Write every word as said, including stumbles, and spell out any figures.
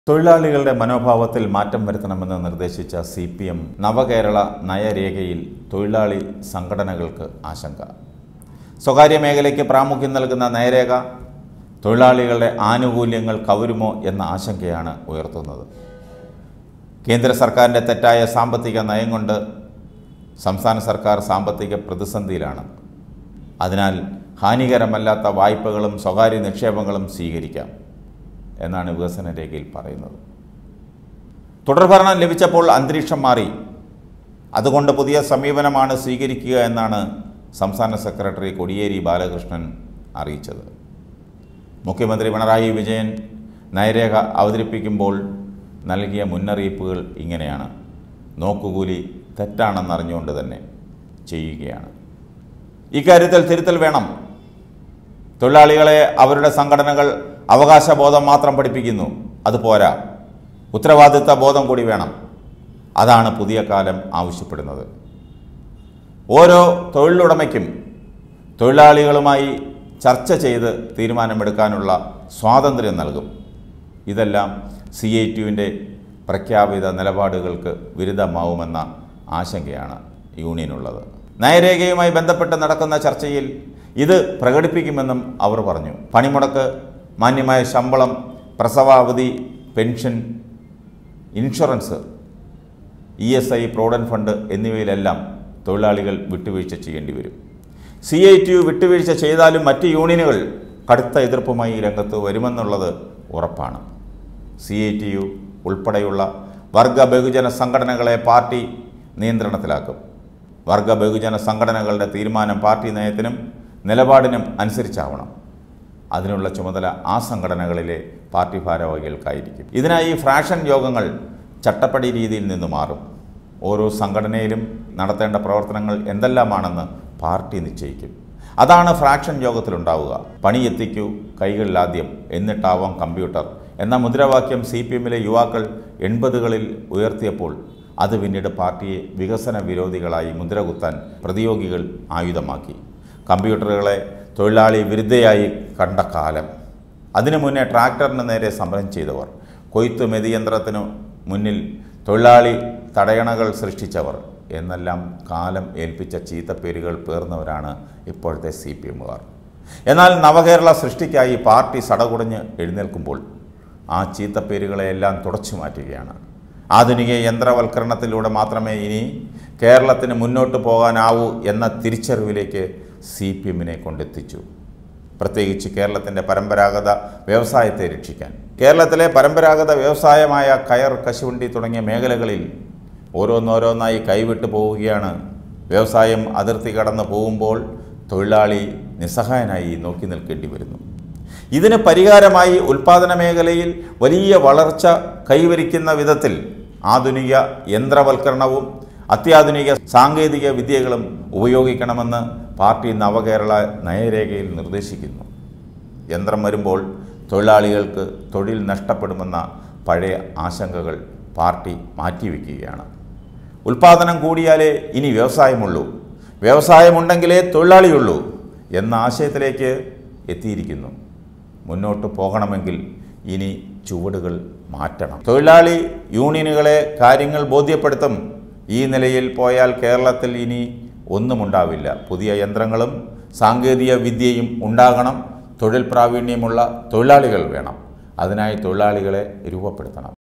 തൊഴിലാളികളുടെ മനോഭാവത്തിൽ മാറ്റം വരുത്തണമെന്ന് നിർദ്ദേശിച്ച സി പി എം നവകേരള നയരേഖയിൽ തൊഴിലാളി സംഘടനകൾക്ക് ആശങ്ക. സ്വകാര്യ മേഖലയ്ക്ക് പ്രാമുഖ്യം നൽകുന്ന നയരേഖ തൊഴിലാളികളുടെ ആനുകൂല്യങ്ങൾ കവരുമോ എന്ന ആശങ്കയാണ് ഉയർത്തുന്നത്. കേന്ദ്ര സർക്കാരിൻ്റെ തെറ്റായ സാമ്പത്തിക നയം കൊണ്ട് സംസ്ഥാന സർക്കാർ സാമ്പത്തിക പ്രതിസന്ധിയിലാണ്. അതിനാൽ ഹാനികരമല്ലാത്ത വായ്പകളും സ്വകാര്യ നിക്ഷേപങ്ങളും സ്വീകരിക്കാം എന്നാണ് വികസന രേഖയിൽ പറയുന്നത്. തുടർഭരണം ലഭിച്ചപ്പോൾ അന്തരീക്ഷം മാറി. അതുകൊണ്ട് പുതിയ സമീപനമാണ് സ്വീകരിക്കുക എന്നാണ് സംസ്ഥാന സെക്രട്ടറി കോടിയേരി ബാലകൃഷ്ണൻ അറിയിച്ചത്. മുഖ്യമന്ത്രി പിണറായി വിജയൻ നയരേഖ അവതരിപ്പിക്കുമ്പോൾ നൽകിയ മുന്നറിയിപ്പുകൾ ഇങ്ങനെയാണ്: നോക്കുകൂലി തെറ്റാണെന്നറിഞ്ഞുകൊണ്ട് തന്നെ ചെയ്യുകയാണ്. ഇക്കാര്യത്തിൽ തിരുത്തൽ വേണം. തൊഴിലാളികളെ അവരുടെ സംഘടനകൾ അവകാശബോധം മാത്രം പഠിപ്പിക്കുന്നു, അതുപോരാ, ഉത്തരവാദിത്ത ബോധം കൂടി വേണം. അതാണ് പുതിയ കാലം ആവശ്യപ്പെടുന്നത്. ഓരോ തൊഴിലുടമയ്ക്കും തൊഴിലാളികളുമായി ചർച്ച ചെയ്ത് തീരുമാനമെടുക്കാനുള്ള സ്വാതന്ത്ര്യം നൽകും. ഇതെല്ലാം സി ഐ ടിയുവിൻ്റെ പ്രഖ്യാപിത നിലപാടുകൾക്ക് വിരുദ്ധമാവുമെന്ന ആശങ്കയാണ് യൂണിയനുള്ളത്. നയരേഖയുമായി ബന്ധപ്പെട്ട് നടക്കുന്ന ചർച്ചയിൽ ഇത് പ്രകടിപ്പിക്കുമെന്നും അവർ പറഞ്ഞു. പണിമുടക്ക്, മാന്യമായ ശമ്പളം, പ്രസവാവധി, pension, insurance, E S I, provident fund എന്നിവയിലെല്ലാം തൊഴിലാളികൾ വിട്ടുവീഴ്ച ചെയ്യേണ്ടി വരും. സി ഐ ടി യു വിട്ടുവീഴ്ച ചെയ്താലും മറ്റ് യൂണിയനുകൾ കടുത്ത എതിർപ്പുമായി രംഗത്ത് വരുമെന്നുള്ളത് ഉറപ്പാണ്. സി ഐ ടി യു ഉൾപ്പെടെയുള്ള വർഗ ബഹുജന സംഘടനകളെ പാർട്ടി നിയന്ത്രണത്തിലാക്കും. വർഗ ബഹുജന സംഘടനകളുടെ തീരുമാനം പാർട്ടി നയത്തിനും നിലപാടിനും അനുസരിച്ചാവണം. അതിനുള്ള ചുമതല ആ സംഘടനകളിലെ പാർട്ടി ഭാരവാഹികൾക്കായിരിക്കും. ഇതിനായി ഫ്രാക്ഷൻ യോഗങ്ങൾ ചട്ടപ്പടി രീതിയിൽ നിന്ന് മാറും. ഓരോ സംഘടനയിലും നടത്തേണ്ട പ്രവർത്തനങ്ങൾ എന്തെല്ലാമാണെന്ന് പാർട്ടി നിശ്ചയിക്കും. അതാണ് ഫ്രാക്ഷൻ യോഗത്തിലുണ്ടാവുക. പണിയെത്തിക്കൂ, കൈകളിലാദ്യം, എന്നിട്ടാവാം കമ്പ്യൂട്ടർ എന്ന മുദ്രാവാക്യം സി പി എമ്മിലെ യുവാക്കൾ എൺപതുകളിൽ ഉയർത്തിയപ്പോൾ അത് പിന്നീട് പാർട്ടിയെ വികസന വിരോധികളായി മുദ്രകുത്താൻ പ്രതിയോഗികൾ ആയുധമാക്കി. കമ്പ്യൂട്ടറുകളെ തൊഴിലാളി വിരുദ്ധയായി കണ്ട കാലം. അതിനു മുന്നേ ട്രാക്ടറിന് നേരെ സമരം ചെയ്തവർ, കൊയ്ത്ത് മെതിയന്ത്രത്തിനു മുന്നിൽ തൊഴിലാളി തടയണകൾ സൃഷ്ടിച്ചവർ എന്നെല്ലാം കാലം ഏൽപ്പിച്ച ചീത്തപ്പേരുകൾ പേർന്നവരാണ് ഇപ്പോഴത്തെ സി പി എമ്മുകാർ. എന്നാൽ നവകേരള സൃഷ്ടിക്കായി പാർട്ടി സടകുടഞ്ഞ് എഴുന്നേൽക്കുമ്പോൾ ആ ചീത്തപ്പേരുകളെയെല്ലാം തുടച്ചു മാറ്റുകയാണ്. ആധുനിക യന്ത്രവൽക്കരണത്തിലൂടെ മാത്രമേ ഇനി കേരളത്തിന് മുന്നോട്ട് പോകാനാവൂ എന്ന തിരിച്ചറിവിലേക്ക് സി പി എമ്മിനെ കൊണ്ടെത്തിച്ചു. പ്രത്യേകിച്ച് കേരളത്തിൻ്റെ പരമ്പരാഗത വ്യവസായത്തെ രക്ഷിക്കാൻ. കേരളത്തിലെ പരമ്പരാഗത വ്യവസായമായ കയർ, കശുവണ്ടി തുടങ്ങിയ മേഖലകളിൽ ഓരോന്നോരോന്നായി കൈവിട്ടു പോവുകയാണ്. വ്യവസായം അതിർത്തി കടന്നു പോകുമ്പോൾ തൊഴിലാളി നിസ്സഹായനായി നോക്കി നിൽക്കേണ്ടി വരുന്നു. ഇതിന് പരിഹാരമായി ഉൽപ്പാദന മേഖലയിൽ വലിയ വളർച്ച കൈവരിക്കുന്ന വിധത്തിൽ ആധുനിക യന്ത്രവൽക്കരണവും അത്യാധുനിക സാങ്കേതിക വിദ്യകളും ഉപയോഗിക്കണമെന്ന് പാർട്ടി നവകേരള നയരേഖയിൽ നിർദ്ദേശിക്കുന്നു. യന്ത്രം വരുമ്പോൾ തൊഴിലാളികൾക്ക് തൊഴിൽ നഷ്ടപ്പെടുമെന്ന പഴയ ആശങ്കകൾ പാർട്ടി മാറ്റിവെക്കുകയാണ്. ഉൽപ്പാദനം കൂടിയാലേ ഇനി വ്യവസായമുള്ളൂ, വ്യവസായമുണ്ടെങ്കിലേ തൊഴിലാളിയുള്ളൂ എന്ന ആശയത്തിലേക്ക് എത്തിയിരിക്കുന്നു. മുന്നോട്ട് പോകണമെങ്കിൽ ഇനി ചുവടുകൾ മാറ്റണം. തൊഴിലാളി യൂണിയനുകളെ കാര്യങ്ങൾ ബോധ്യപ്പെടുത്തും. ഈ നിലയിൽ പോയാൽ കേരളത്തിൽ ഇനി ഒന്നുമുണ്ടാവില്ല. പുതിയ യന്ത്രങ്ങളും സാങ്കേതിക വിദ്യയും ഉണ്ടാകണം. തൊഴിൽ പ്രാവീണ്യമുള്ള തൊഴിലാളികൾ വേണം. അതിനായി തൊഴിലാളികളെ രൂപപ്പെടുത്തണം.